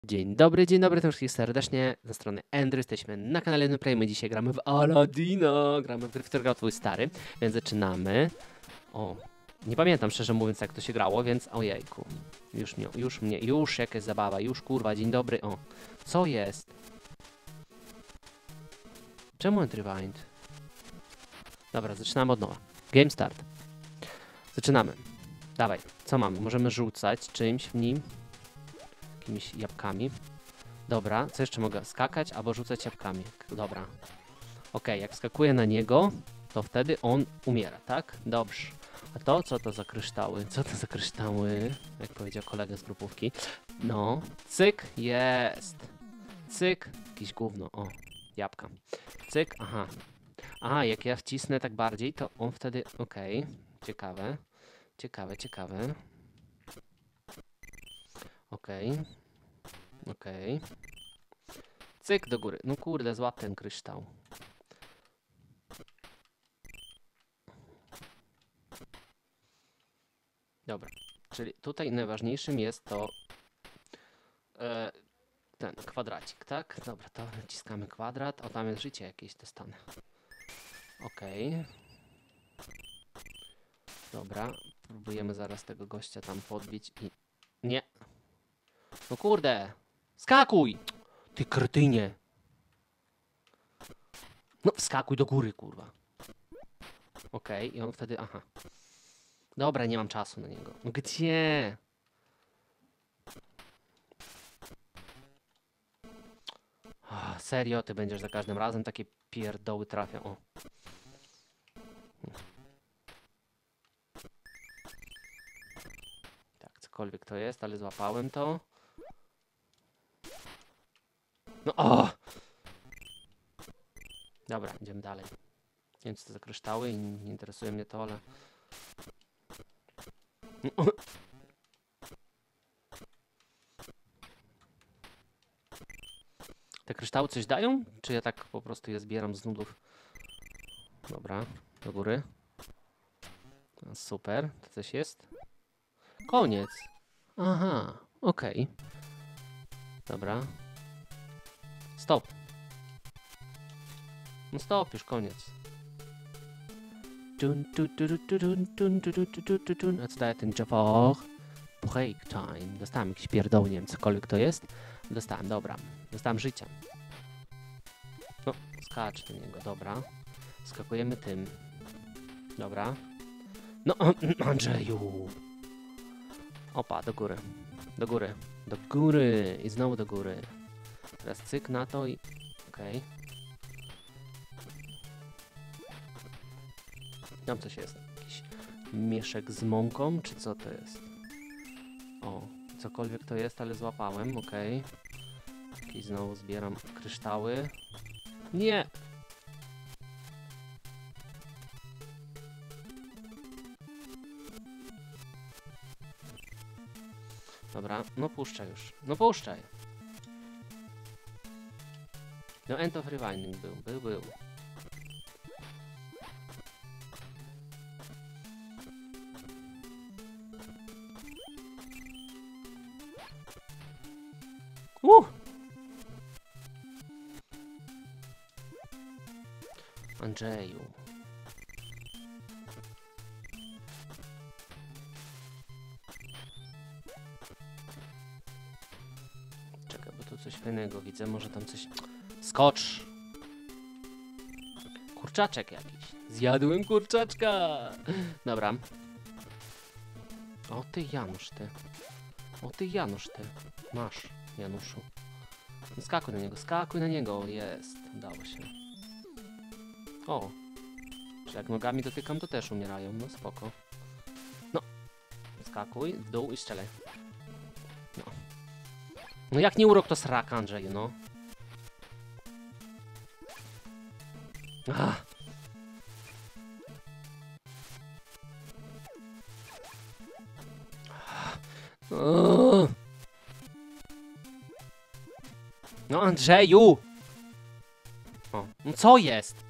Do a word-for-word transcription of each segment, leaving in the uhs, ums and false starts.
Dzień dobry, dzień dobry, to wszystkich serdecznie, ze strony Andrew, jesteśmy na kanale NewPlay, my dzisiaj gramy w Aladdina, gramy w gry, w które grał twój stary, więc zaczynamy. O, nie pamiętam szczerze mówiąc jak to się grało, więc ojejku, już mnie, już mnie, już jakaś zabawa, już kurwa, dzień dobry, o, co jest? Czemu Entrywind? Dobra, zaczynamy od nowa, game start, zaczynamy, dawaj, co mamy, możemy rzucać czymś w nim, jakimiś jabłkami. Dobra, co jeszcze mogę? Skakać albo rzucać jabłkami. Dobra. Ok, jak skakuję na niego, to wtedy on umiera, tak? Dobrze. A to, co to za kryształy? Co to za kryształy? Jak powiedział kolega z grupówki. No, cyk, jest. Cyk, jakieś gówno, o, jabłka. Cyk, aha. Aha, jak ja wcisnę tak bardziej, to on wtedy, okej. Okay. Ciekawe, ciekawe, ciekawe. Okej. Okay. Okej. Okay. Cyk do góry. No kurde, złap ten kryształ. Dobra. Czyli tutaj najważniejszym jest to e, ten kwadracik, tak? Dobra, to naciskamy kwadrat. O, tam jest życie jakieś dostanę. Okej. Okay. Dobra. Próbujemy zaraz tego gościa tam podbić i... Nie. No kurde. Skakuj! Ty kretynie. No wskakuj do góry, kurwa. Okej, okay. I on wtedy... Aha. Dobra, nie mam czasu na niego. No gdzie? Oh, serio, ty będziesz za każdym razem takie pierdoły trafią. O. Tak, cokolwiek to jest, ale złapałem to. No o! Dobra, idziemy dalej. Nie wiem, co to za kryształy i nie interesuje mnie to, ale... Te kryształy coś dają? Czy ja tak po prostu je zbieram z nudów? Dobra, do góry. Super, to coś jest. Koniec. Aha, okej. Okay. Dobra. Stop. No stop, już koniec. A co daje ten Jafar? Break time. Dostałem jakiś pierdoł, nie wiem, cokolwiek to jest. Dostałem, dobra. Dostałem życia. No, skacz do niego, dobra. Skakujemy tym. Dobra. No, Andrzeju. Opa, do góry. Do góry. Do góry. I znowu do góry. Teraz cyk na to i... Okej. Okay. Tam coś jest. Jakiś mieszek z mąką, czy co to jest? O, cokolwiek to jest, ale złapałem, okej. Okay. Jakieś znowu zbieram kryształy. Nie! Dobra, no puszczaj już. No puszczaj! No end of rewinding był, był, był. Uh! Andrzeju. Czekaj, bo tu coś fajnego widzę, może tam coś... Skocz! Kurczaczek jakiś. Zjadłem kurczaczka! Dobra. O ty Janusz, ty. O ty Janusz, ty. Masz, Januszu. Skakuj na niego, skakuj na niego. Jest, udało się. O. Czy jak nogami dotykam, to też umierają. No spoko. No. Skakuj w dół i strzelaj. No. No jak nie urok, to srak, Andrzej, no. Ach. O. No Andrzeju! O, no co jest?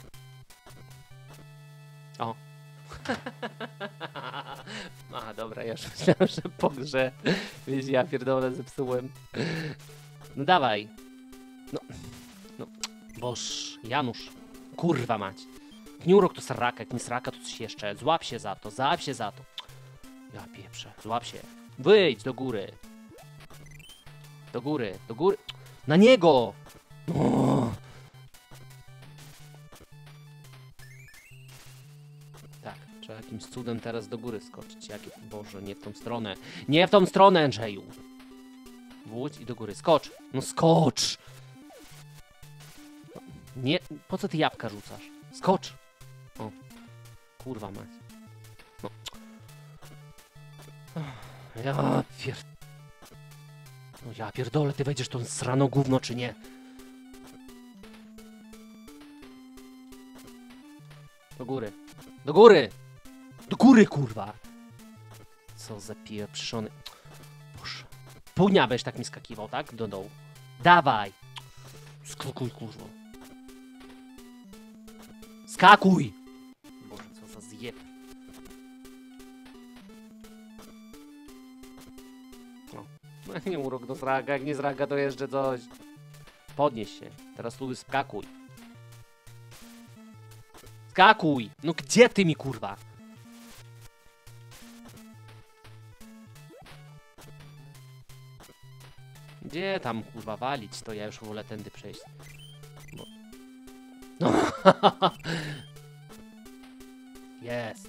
O. A, dobra, ja wiesz, myślałem, że po grze, wiesz, ja pierdolę zepsułem. No dawaj. No, no, boż, Janusz, kurwa mać. Nie urok to sraka, jak nie sraka to coś jeszcze. Złap się za to, złap się za to. Ja pieprzę, złap się. Wyjdź do góry. Do góry, do góry. Na niego! O! Tak, trzeba jakimś cudem teraz do góry skoczyć. Jakie, Boże, nie w tą stronę. Nie w tą stronę, Andrzeju! Wódź i do góry. Skocz! No skocz! Nie, po co ty jabłka rzucasz? Skocz! O, kurwa mać. No. Ja pier... No ja pierdolę, ty wejdziesz tą srano gówno, czy nie? Do góry. Do góry! Do góry, kurwa! Co za pieprzony... Boże. Pół dnia będziesz tak mi skakiwał, tak? Do dołu. Dawaj! Skakuj, kurwa. Skakuj! Boże, co za zjeb. No. No nie urok do zraga, jak nie zraga to jeszcze coś. Podnieś się. Teraz tu skakuj. Skakuj! No gdzie ty mi, kurwa? Gdzie tam, kurwa, walić? To ja już wolę tędy przejść. Bo... No. Jest.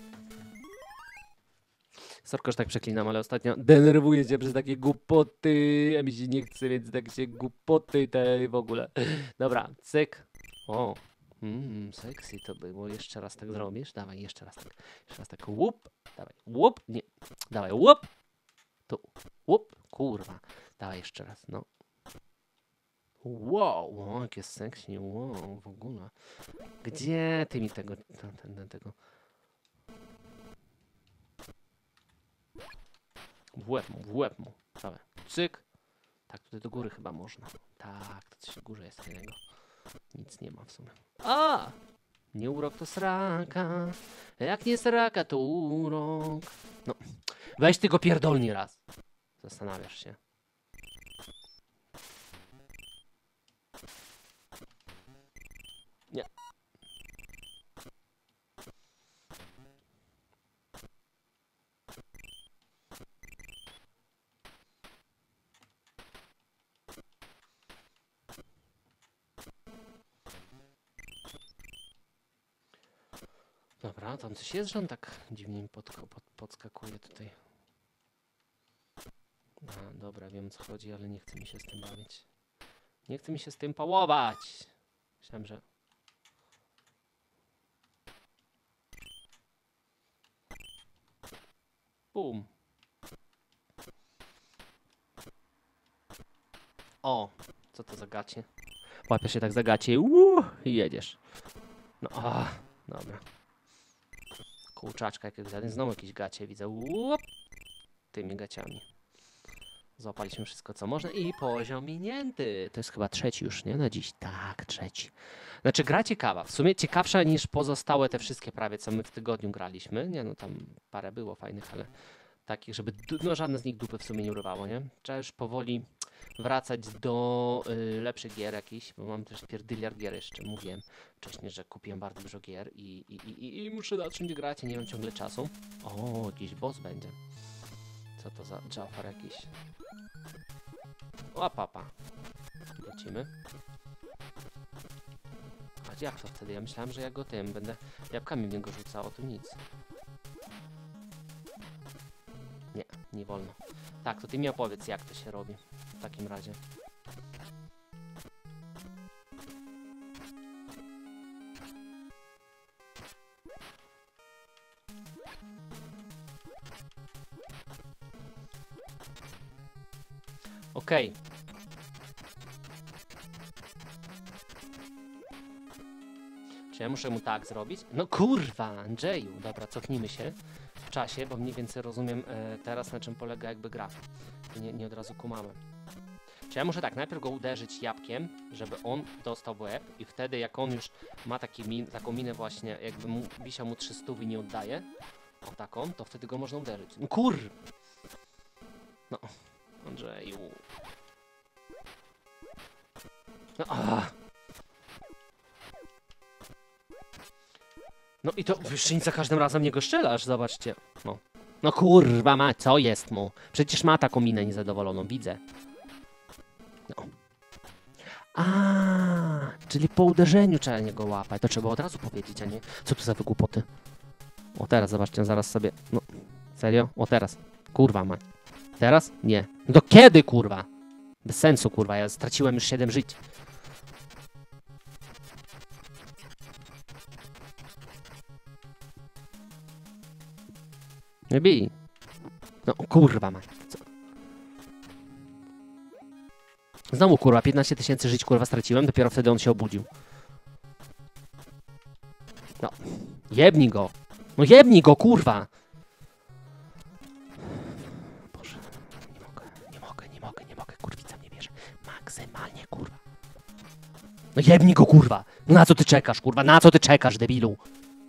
Sorko, że tak przeklinam, ale ostatnio denerwuję się przez takie głupoty. A mi się nie chce, więc tak się głupoty te w ogóle. Dobra, cyk. O. Mmm, sexy to było. Jeszcze raz tak zrobisz? Dawaj, jeszcze raz tak. Jeszcze raz tak. Łup. Dawaj. Łup. Nie. Dawaj. Łup. Tu. Łup. Kurwa. Dawaj jeszcze raz. No. Wow. O, jakie sexy. Wow. W ogóle. Gdzie ty mi tego... Ten, ten, tego... W łeb mu, w łeb mu. Dawaj. Cyk. Tak, tutaj do góry chyba można. Tak, to coś w górze jest fajnego. Nic nie ma w sumie. A! Nie urok to sraka. Jak nie sraka, to urok. No. Weź ty go pierdolni raz. Zastanawiasz się. Nie. Dobra, tam coś jest, że on tak dziwnie mi pod, pod, podskakuje tutaj. A, dobra, wiem o co chodzi, ale nie chce mi się z tym bawić. Nie chce mi się z tym pałować. Myślałem, że... Bum. O, co to za gacie? Łapiesz się tak za gacie uuu, i jedziesz. No, a, dobra. Kurczaczka jakiegoś, znowu jakieś gacie widzę. Łup, tymi gaciami. Złapaliśmy wszystko, co można i poziom minięty. To jest chyba trzeci już, nie? Na dziś. Tak, trzeci. Znaczy gra ciekawa. W sumie ciekawsza niż pozostałe te wszystkie prawie, co my w tygodniu graliśmy. Nie no, tam parę było fajnych, ale takich, żeby no żadne z nich dupy w sumie nie urywało, nie? Trzeba już powoli wracać do y, lepszych gier jakichś, bo mam też pierdyliard gier jeszcze. Mówiłem wcześniej, że kupiłem bardzo dużo gier i, i, i, i muszę zacząć grać, nie mam ciągle czasu. O, jakiś boss będzie. Co to za Jafar jakiś? O, papa. Lecimy. A jak to wtedy? Ja myślałem, że ja go tym będę jabłkami w niego rzucał, tu nic. Nie, nie wolno. Tak, to ty mi opowiedz, jak to się robi w takim razie. Okej. Okay. Czy ja muszę mu tak zrobić? No kurwa, Andrzeju. Dobra, cofnijmy się w czasie, bo mniej więcej rozumiem e, teraz, na czym polega jakby gra. Nie, nie od razu kumamy. Czy ja muszę tak, najpierw go uderzyć jabłkiem, żeby on dostał w łeb i wtedy jak on już ma taki min, taką minę właśnie, jakby mu, wisiał mu trzysta i nie oddaje, o taką, to wtedy go można uderzyć. No kur... No, Andrzeju. No, a. No i to jeszcze nic za każdym razem niego strzelasz, zobaczcie. No. No kurwa ma, co jest mu? Przecież ma taką minę niezadowoloną, widzę. No. A, czyli po uderzeniu trzeba niego łapać. To trzeba od razu powiedzieć, a nie? Co tu za wygłupoty? O teraz, zobaczcie, zaraz sobie... No, serio? O teraz. Kurwa ma. Teraz? Nie. No to kiedy, kurwa? Bez sensu, kurwa, ja straciłem już siedem żyć. Nie bij. No kurwa ma. Co? Znowu kurwa, piętnaście tysięcy żyć kurwa straciłem, dopiero wtedy on się obudził. No. Jebnij go. No jebnij go, kurwa. Boże. Nie mogę, nie mogę, nie mogę, nie mogę. Kurwica mnie bierze. Maksymalnie, kurwa. No jebnij go, kurwa. No na co ty czekasz, kurwa? Na co ty czekasz, debilu?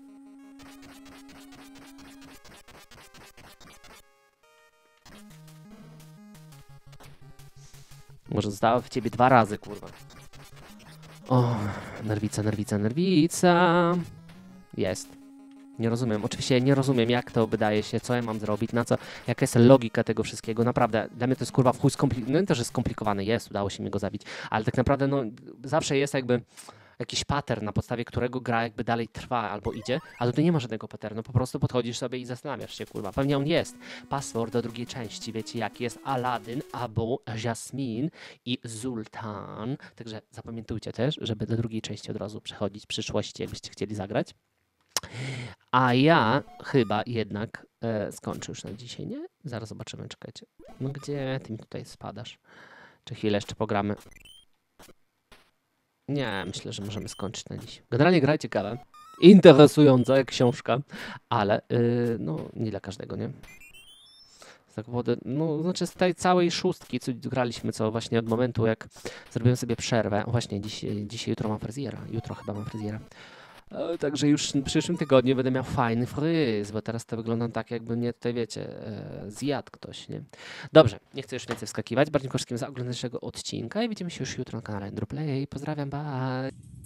Może została w ciebie dwa razy, kurwa. O, nerwica, nerwica, nerwica. Jest. Nie rozumiem. Oczywiście nie rozumiem, jak to wydaje się, co ja mam zrobić, na co, jaka jest logika tego wszystkiego. Naprawdę, dla mnie to jest kurwa w chuj skomplikowane. No też jest skomplikowany, jest, udało się mi go zabić. Ale tak naprawdę, no, zawsze jest jakby jakiś pattern, na podstawie którego gra jakby dalej trwa albo idzie, a tutaj nie ma żadnego patternu, po prostu podchodzisz sobie i zastanawiasz się, kurwa, pewnie on jest. Password do drugiej części, wiecie jaki jest? Aladdin, Abu, Jasmine i Zultan. Także zapamiętujcie też, żeby do drugiej części od razu przechodzić w przyszłości, jakbyście chcieli zagrać. A ja chyba jednak e, skończę już na dzisiaj, nie? Zaraz zobaczymy, czekajcie. No gdzie ty mi tutaj spadasz? Czy chwilę jeszcze pogramy? Nie, myślę, że możemy skończyć na dziś. Generalnie gra ciekawa, interesująca jak książka, ale yy, no nie dla każdego, nie? Tak naprawdę, no znaczy z tej całej szóstki, co graliśmy, co właśnie od momentu jak zrobiłem sobie przerwę, o właśnie dzisiaj, dzisiaj jutro mam fryzjera, jutro chyba mam fryzjera. E, także już w przyszłym tygodniu będę miał fajny fryz, bo teraz to wygląda tak, jakby mnie tutaj, wiecie, e, zjadł ktoś, nie? Dobrze, nie chcę już więcej wskakiwać. Bardzo dziękuję wszystkim za oglądanie naszego odcinka i widzimy się już jutro na kanale Andrew Play. Pozdrawiam, bye!